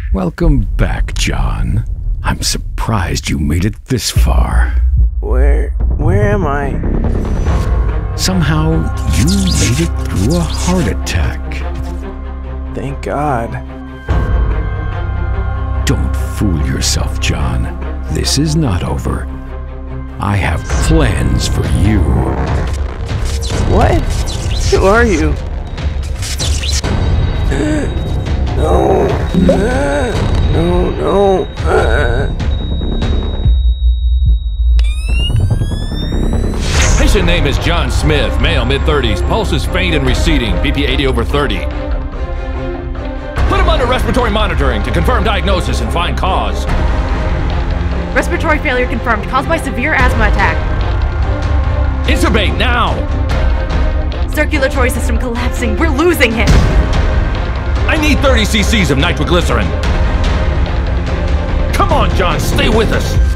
Welcome back, John. I'm surprised you made it this far. Where am I? Somehow, you made it through a heart attack. Thank God. Don't fool yourself, John. This is not over. I have plans for you. What? Who are you? No. No. Patient name is John Smith, male, mid-30s. Pulse is faint and receding, BP 80/30. Put him under respiratory monitoring to confirm diagnosis and find cause. Respiratory failure confirmed, caused by severe asthma attack. Intubate now! Circulatory system collapsing. We're losing him. I need 30 cc's of nitroglycerin. Come on, John, stay with us.